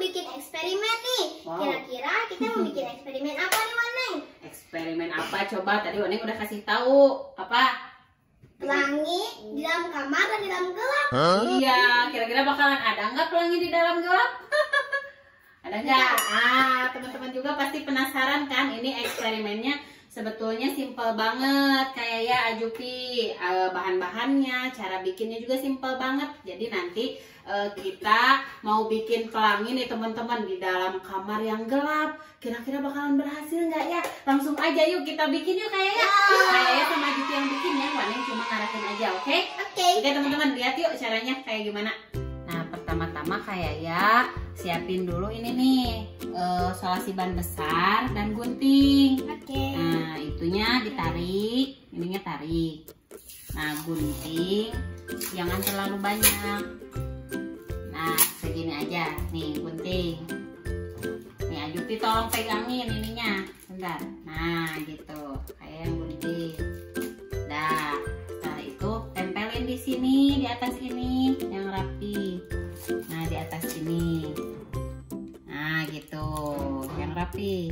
bikin eksperimen nih. Wow. Kira-kira kita mau bikin eksperimen apa nih, Waneng? Eksperimen apa coba? Tadi Waneng udah kasih tahu. Apa? Pelangi di dalam kamar dan di dalam gelap. Iya, kira-kira bakalan ada nggak pelangi di dalam gelap? Ada nggak? Teman-teman juga pasti penasaran kan? Ini eksperimennya sebetulnya simpel banget, kayak ya Ajupi. Bahan-bahannya, cara bikinnya juga simpel banget. Jadi nanti kita mau bikin pelangi nih teman-teman di dalam kamar yang gelap. Kira-kira bakalan berhasil nggak ya? Langsung aja yuk kita bikin yuk kayaknya. Kayaknya sama Ajupi yang bikin ya, Waneng cuma ngarahin aja, oke? Oke teman-teman, lihat yuk caranya kayak gimana. Nah pertama-tama kayak ya siapin dulu ini nih solasi ban besar dan gunting. Nah itunya ditarik, ininya tarik. Nah gunting jangan terlalu banyak. Nah segini aja nih gunting. Nih Ajupi tolong pegangin ininya, bentar. Nah gitu kayak yang gunting. Dah setelah itu tempelin di sini, di atas ini yang rapi. Nah di atas sini. Nah gitu yang rapi.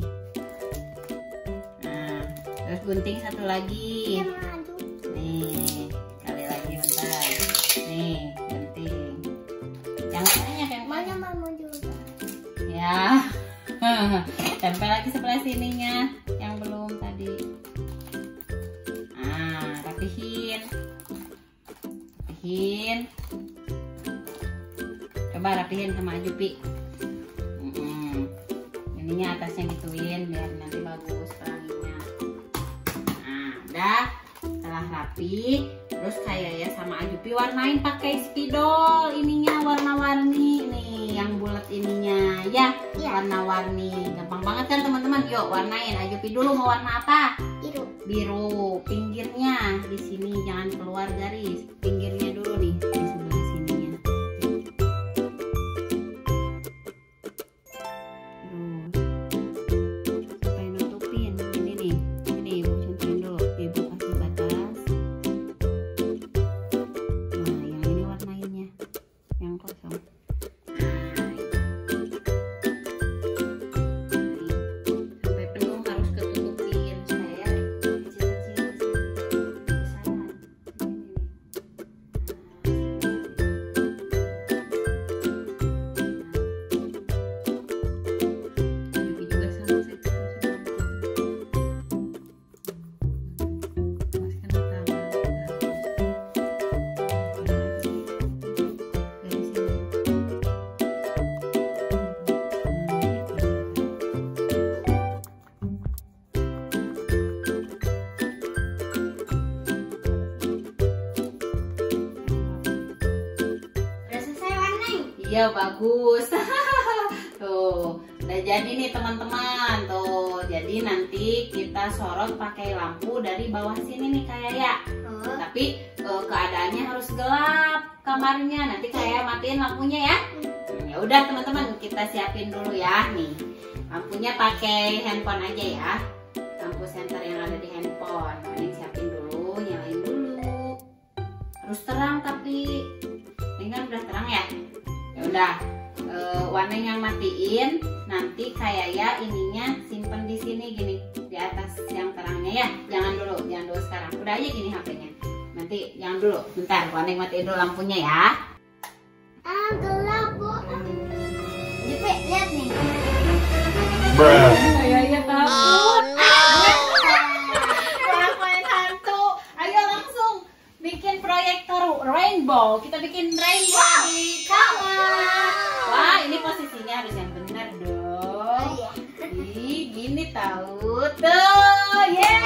Nah terus gunting satu lagi. Nih kali lagi bentar. Nih gunting. Yang banyak yang Mana mau juga? ya. Tempel lagi sebelah sininya yang belum tadi. Nah rapihin. Coba rapihin sama Ajupi. Ininya atasnya gituin biar nanti bagus pelanginya. Nah udah, setelah rapi terus kayak ya sama Ajupi warnain pakai spidol. Ininya warna-warni nih yang bulat ininya ya. Warna-warni gampang banget kan teman-teman. Yuk warnain. Ajupi dulu mau warna apa? Biru. Pinggirnya di sini jangan keluar garis. Pinggirnya dulu nih di sebelah sininya. Terus sampai nutupin ini nih. Ini ibu contohin dulu. Ibu kasih batas. Nah yang ini warnainnya yang kosong. Iya bagus. Tuh udah jadi nih teman-teman. Tuh jadi nanti kita sorot pakai lampu dari bawah sini nih kayak ya. Tapi keadaannya harus gelap kamarnya. Nanti kayak matiin lampunya ya. Ya udah teman-teman kita siapin dulu ya nih. Lampunya pakai handphone aja ya. Lampu senter yang ada di handphone. Ini siapin dulu, nyalain dulu. Harus terang tapi ini kan udah terang ya. Ya udah, Waneng yang matiin. Nanti kayak ya ininya simpen di sini gini di atas yang terangnya ya. Jangan dulu sekarang. Udah aja gini HP-nya. Nanti jangan dulu. Bentar, Waneng matiin dulu lampunya ya. Gelap bu. Jupi lihat nih. Ayah takut. Main hantu. Ayo langsung bikin proyektor rainbow. Kita bikin rainbow di kamar. Wah, ini posisinya harus yang benar dong. Gini tahu tuh.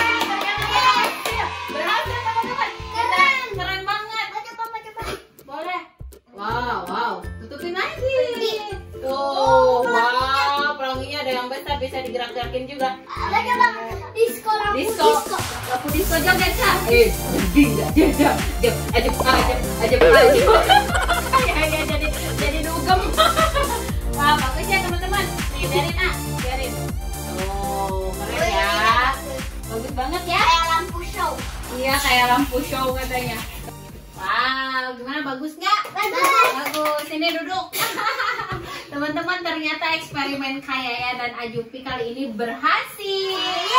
Berhasil teman-teman. Keren banget. Coba. Boleh. Wow. Tutupin lagi. Tuh, wow, pelanginya ada yang besar bisa digerak-gerakin juga. Disco. Lampu disco joget kak. Ajep. Ya jadi dugem. Wah bagus ya teman-teman. Nih biarin. Tuh keren ya. Bagus banget ya. Kayak lampu show. Iya kayak lampu show katanya. Wow gimana bagus nggak? Bagus. Ini duduk. Teman-teman, ternyata eksperimen Kayaya dan Ajupi kali ini berhasil.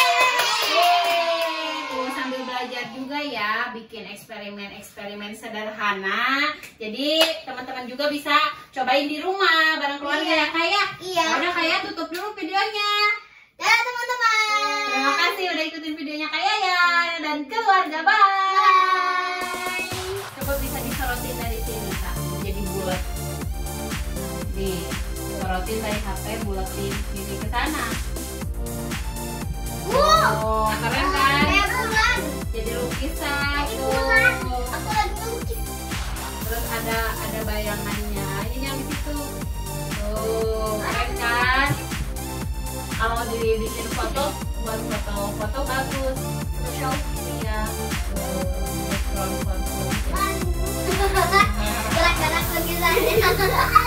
Tuh, sambil belajar juga ya, bikin eksperimen sederhana. Jadi teman-teman juga bisa cobain di rumah bareng keluarga ya Kaya. Iya. Udah Kaya, tutup dulu videonya. Dadah teman-teman. Terima kasih udah ikutin videonya Kayaya dan keluarga. Bye. Coba bisa disorotin dari sini Kak, jadi bulat. Nih, sorotin dari HP, bulatin ini ke sana. Oh, keren kan? Kayak bulan. Jadi lukisan Ini tuh. bulan. Aku lagi melukis. Terus ada bayangannya. Ini yang di situ. Tuh, keren kan? Kalau dibikin foto, buat foto bagus. Show ya. Background foto. Gerak-gerak lukisannya.